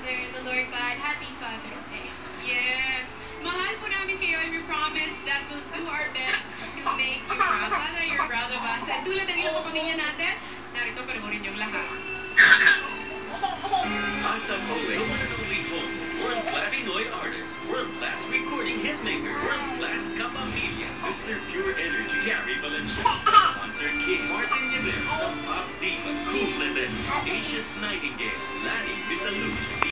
Father, the Lord God, Happy Father's Day. Yes. Mahal po namin kayo and we promise that we'll do our best to make you proud. Sana you're proud of us. At tulad ng ilang pamilya natin, narito panoorin yung lahat. Asap Owe, the one and only home, world-class Pinoy artist, world-class recording hitmaker, world-class kapamilya, Mr. Pure Energy, Gary Valencia, Concert King, Martin Yemel, the pop diva, Cool Ledesma, Asia's Nightingale, Lani Misalucci.